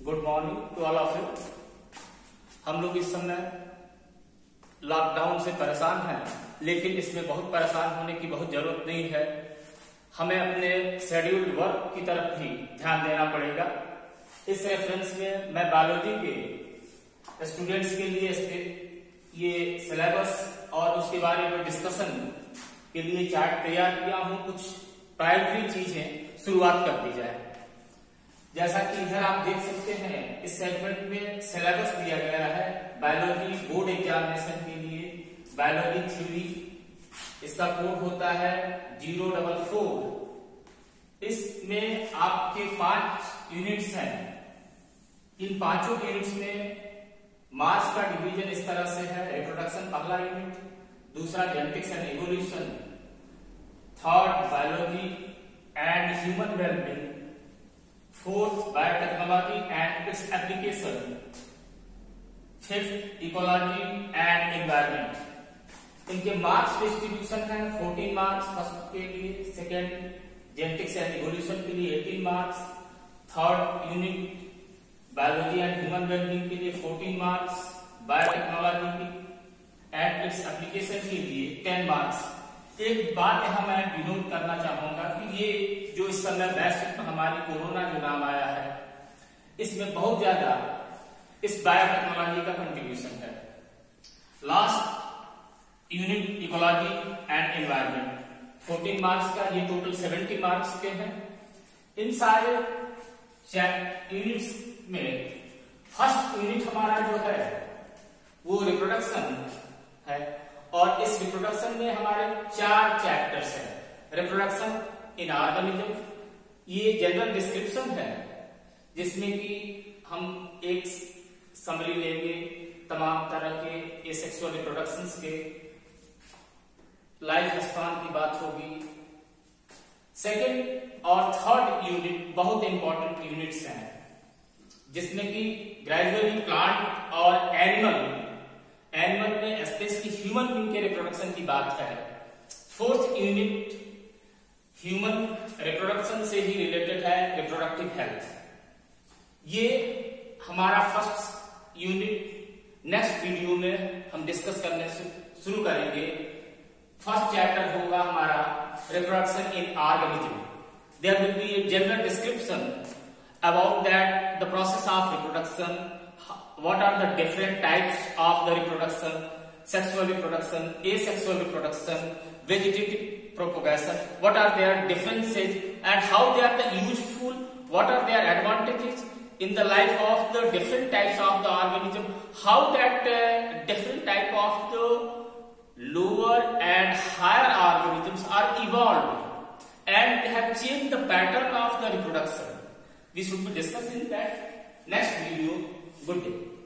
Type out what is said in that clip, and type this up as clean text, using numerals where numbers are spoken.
Good morning to all of you. हम लोग इस समय लॉकडाउन से परेशान हैं, लेकिन इसमें बहुत परेशान होने की बहुत जरूरत नहीं है। हमें अपने शेड्यूल्ड वर्क की तरफ भी ध्यान देना पड़ेगा। इस रेफरेंस में मैं बायोलॉजी के स्टूडेंट्स के लिए ये सिलेबस और उसके बारे में डिस्कशन के लिए चार्ट तैयार किया हूं। कुछ प्राइमरी चीजें शुरुआत कर दी जाए। जैसा कि इधर आप देख सकते हैं, इस सेगमेंट में सिलेबस दिया गया है बायोलॉजी बोर्ड एग्जामिनेशन के लिए। बायोलॉजी थ्योरी, इसका कोड होता है 044। इसमें आपके 5 यूनिट्स हैं। इन 5 यूनिट्स में मास का डिवीजन इस तरह से है। रिप्रोडक्शन पहला यूनिट, दूसरा genetics and evolution, third biology and human wellbeing, fourth biotechnology and its application, fifth ecology and environment. इनके मार्क्स डिस्ट्रीब्यूशन है 14 मार्क्स फर्स्ट के लिए, सेकेंड जेनेटिक्स एंड इवोल्यूशन के लिए 18 marks, third unit biology and human wellbeing के लिए 14 marks, biotechnology and its application के लिए 10 मार्क्स। एक बात यहां मैं डिनोट करना चाहूंगा कि ये जो इस समय वैश्विक महामारी कोरोना जो नाम आया है, इसमें बहुत ज्यादा इस बायोटेक्नोलॉजी का कंट्रीब्यूशन है। Last unit ecology and environment 14 marks का, ये टोटल 70 मार्क्स के हैं। इन सारे यूनिट्स में फर्स्ट यूनिट हमारा जो है वो रिप्रोडक्शन है, और इस रिप्रोडक्शन में हमारे 4 चैप्टर्स हैं। रिप्रोडक्शन इन ऑर्गेनिज्म, ये जनरल डिस्क्रिप्शन है जिसमें कि हम एक समरी लेंगे तमाम तरह के एसेक्सुअल रिप्रोडक्शंस के, लाइफ स्पान की बात होगी। सेकेंड और थर्ड यूनिट बहुत इंपॉर्टेंट यूनिट्स हैं, जिसमें कि ग्रेजुअली प्लांट और एनिमल में स्पेशली ह्यूमन बीइंग के रिप्रोडक्शन की बात है। फोर्थ यूनिट ह्यूमन रिप्रोडक्शन से ही रिलेटेड है, रिप्रोडक्टिव हेल्थ। ये हमारा फर्स्ट यूनिट नेक्स्ट वीडियो में हम डिस्कस करने से शुरू करेंगे। फर्स्ट चैप्टर होगा हमारा reproduction in organism. There will be a general description about that the process of reproduction, what are the different types of the reproduction, sexual reproduction, asexual reproduction, vegetative propagation, what are their differences and how they are the useful, what are their advantages in the life of the different types of the organism, how that different type of the lower and higher organisms are evolved and they have changed the pattern of the reproduction. We should be discussing that next video. Good day.